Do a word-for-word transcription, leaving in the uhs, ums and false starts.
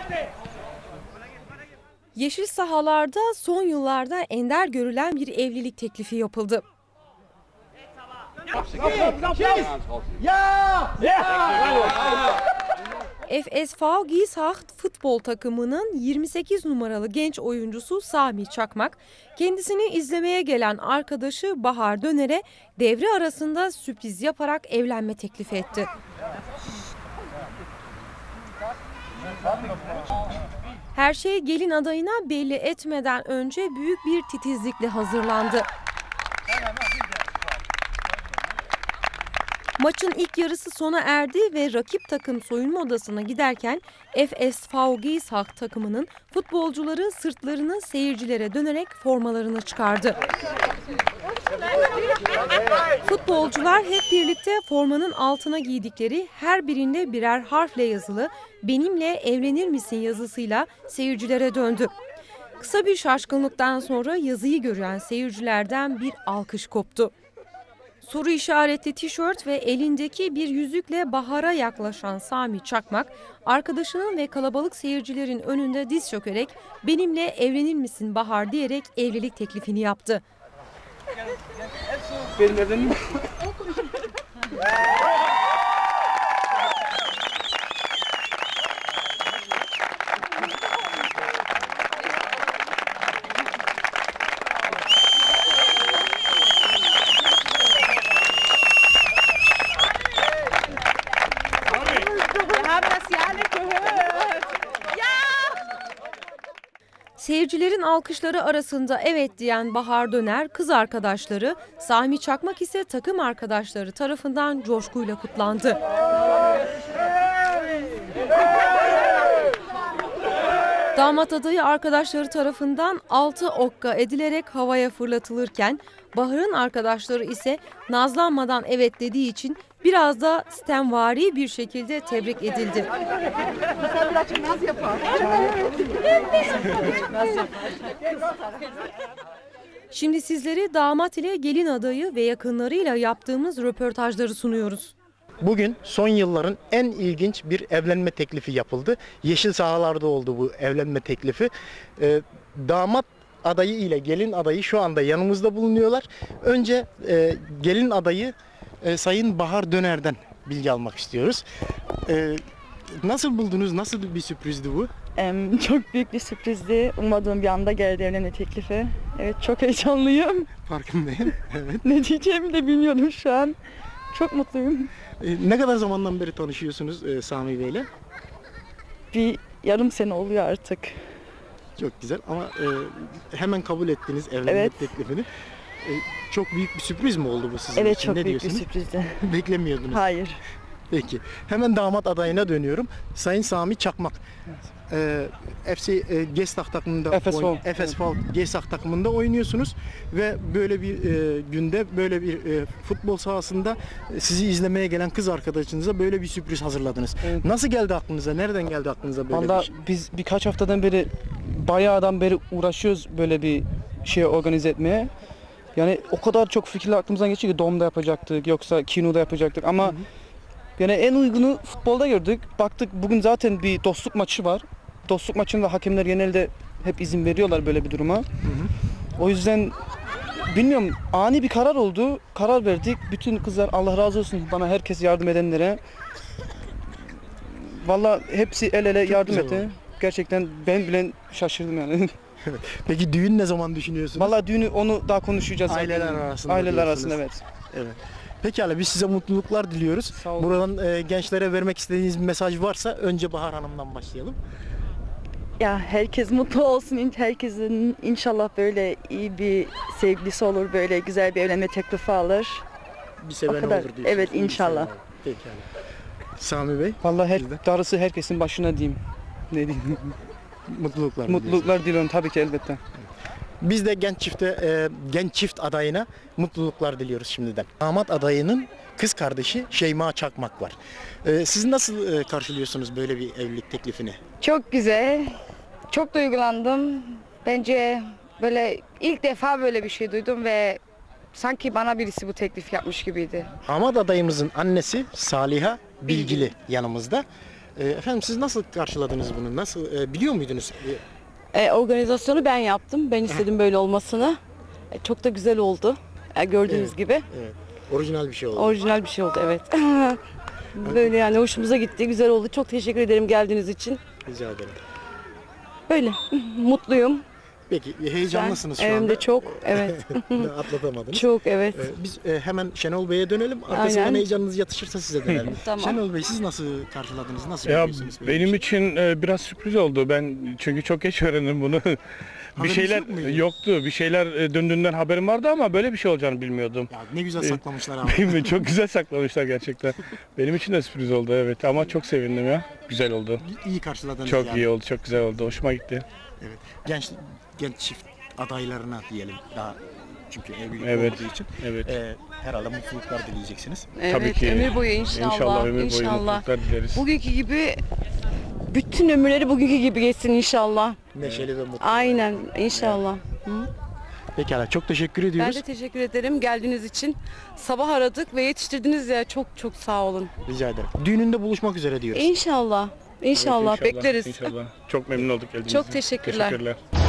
Yeşil sahalarda son yıllarda ender görülen bir evlilik teklifi yapıldı. F S V Gieshacht futbol takımının yirmi sekiz numaralı genç oyuncusu Sami Çakmak, kendisini izlemeye gelen arkadaşı Bahar Döner'e devre arasında sürpriz yaparak evlenme teklifi etti. Her şey gelin adayına belli etmeden önce büyük bir titizlikle hazırlandı. Maçın ilk yarısı sona erdi ve rakip takım soyunma odasına giderken F S V Gieshacht takımının futbolcuları sırtlarını seyircilere dönerek formalarını çıkardı. Futbolcular hep birlikte formanın altına giydikleri her birinde birer harfle yazılı "Benimle evlenir misin?" yazısıyla seyircilere döndü. Kısa bir şaşkınlıktan sonra yazıyı gören seyircilerden bir alkış koptu. Soru işaretli tişört ve elindeki bir yüzükle Bahar'a yaklaşan Sami Çakmak, arkadaşının ve kalabalık seyircilerin önünde diz çökerek "Benimle evlenir misin Bahar?" diyerek evlilik teklifini yaptı. Benim evlenim. Seyircilerin alkışları arasında evet diyen Bahar Döner, kız arkadaşları, Sami Çakmak ise takım arkadaşları tarafından coşkuyla kutlandı. Damat adayı arkadaşları tarafından altı okka edilerek havaya fırlatılırken, Bahar'ın arkadaşları ise nazlanmadan evet dediği için biraz da sitemvari bir şekilde tebrik edildi. Şimdi sizlere damat ile gelin adayı ve yakınlarıyla yaptığımız röportajları sunuyoruz. Bugün son yılların en ilginç bir evlenme teklifi yapıldı. Yeşil sahalarda oldu bu evlenme teklifi. Ee, damat adayı ile gelin adayı şu anda yanımızda bulunuyorlar. Önce e, gelin adayı e, Sayın Bahar Döner'den bilgi almak istiyoruz. E, nasıl buldunuz? Nasıl bir sürprizdi bu? Em, çok büyük bir sürprizdi. Ummadığım bir anda geldi evlenme teklifi. Evet, çok heyecanlıyım. Farkındayım. Evet. Ne diyeceğimi de bilmiyorum şu an. Çok mutluyum. E, ne kadar zamandan beri tanışıyorsunuz e, Sami Bey'le? Bir yarım sene oluyor artık. Çok güzel ama e, hemen kabul ettiniz evlenme Evet. teklifini. E, çok büyük bir sürpriz mi oldu bu sizin Evet, için? çok Ne büyük diyorsunuz? bir sürprizdi. Beklemiyordunuz. Hayır. Peki. Hemen damat adayına dönüyorum. Sayın Sami Çakmak. Ee, F C e, Gieshacht takımında F S V. oyn- F S V Gieshacht takımında oynuyorsunuz ve böyle bir e, günde böyle bir e, futbol sahasında e, sizi izlemeye gelen kız arkadaşınıza böyle bir sürpriz hazırladınız. Evet. Nasıl geldi aklınıza? Nereden geldi aklınıza böyle Valla bir şey? biz birkaç haftadan beri bayağıdan beri uğraşıyoruz böyle bir şey organize etmeye. Yani o kadar çok fikirler aklımızdan geçiyor ki Dom'da yapacaktık yoksa Kino'da yapacaktık ama Hı hı. yani en uygunu futbolda gördük. Baktık bugün zaten bir dostluk maçı var. Dostluk maçında hakemler genelde hep izin veriyorlar böyle bir duruma. Hı hı. O yüzden bilmiyorum ani bir karar oldu. Karar verdik. Bütün kızlar Allah razı olsun bana herkes yardım edenlere. Valla hepsi el ele yardım güzel etti. oldu. Gerçekten ben bile şaşırdım yani. Peki düğün ne zaman düşünüyorsunuz? Valla düğünü onu daha konuşacağız. Aileler arasında Aileler diyorsunuz. arasında evet. Evet. Pekala biz size mutluluklar diliyoruz. Sağ olun. Buradan e, gençlere vermek istediğiniz bir mesaj varsa önce Bahar Hanım'dan başlayalım. Ya herkes mutlu olsun. Herkesin inşallah böyle iyi bir sevgilisi olur. Böyle güzel bir evlenme teklifi alır. Bir seven O kadar. olur diyorsunuz. Evet, İyi bir inşallah. seven olur. Pekala. Sami Bey, Valla her, Sizde? darısı herkesin başına diyeyim. Ne diyeyim? mutluluklar. diliyoruz. Mutluluklar diliyorum tabii ki elbette. Biz de genç çifte, e, genç çift adayına mutluluklar diliyoruz şimdiden. Damat adayının kız kardeşi Şeyma Çakmak var. E, siz nasıl e, karşılıyorsunuz böyle bir evlilik teklifini? Çok güzel. Çok duygulandım. Bence böyle ilk defa böyle bir şey duydum ve sanki bana birisi bu teklif yapmış gibiydi. Damat adayımızın annesi Saliha Bilgili yanımızda. E, efendim siz nasıl karşıladınız bunu? Nasıl e, biliyor muydunuz? E, E, organizasyonu ben yaptım. Ben istedim böyle olmasını. E, çok da güzel oldu. E, gördüğünüz Evet. gibi. evet. Orijinal bir şey oldu. Orijinal bir şey oldu, evet. Böyle yani hoşumuza gitti. Güzel oldu. Çok teşekkür ederim geldiğiniz için. Rica ederim. Böyle mutluyum. Peki heyecanlısınız Ben şu anda. evimde çok, evet. Atlatamadınız. Çok, evet. Ee, Biz e, hemen Şenol Bey'e dönelim. Arkasından Aynen. heyecanınız yatışırsa size dönelim. Tamam. Şenol Bey siz nasıl karşıladınız? Nasıl Ya görüyorsunuz? böyle bir benim şey? için e, biraz sürpriz oldu. Ben çünkü çok geç öğrendim bunu. bir Haberiniz şeyler yok muydu? yoktu. Bir şeyler e, döndüğünden haberim vardı ama böyle bir şey olacağını bilmiyordum. Ya ne güzel Ee, saklamışlar ama. Değil mi? Çok güzel saklamışlar gerçekten. Benim için de sürpriz oldu, evet, ama çok sevindim ya. Güzel oldu. İyi karşıladınız Çok yani. iyi oldu, çok güzel oldu. Hoşuma gitti. Evet. Genç genç çift adaylarına diyelim daha çünkü evlilik Evet. olduğu için Evet. e, herhalde mutluluklar dileyeceksiniz. Evet, Tabii ki. ömür boyu inşallah. İnşallah ömür boyu İnşallah. mutluluklar dileriz. Bugünkü gibi bütün ömürleri bugünkü gibi geçsin inşallah. Neşeli ve mutlu. Aynen, inşallah. Pekala çok teşekkür Ben ediyoruz. de teşekkür ederim geldiğiniz için. Sabah aradık ve yetiştirdiniz ya, çok çok sağ olun. Rica ederim. Düğününde buluşmak üzere diyoruz. İnşallah. İnşallah, Evet, bekleriz. İnşallah. Çok memnun olduk geldiğiniz Çok için. teşekkürler. Teşekkürler.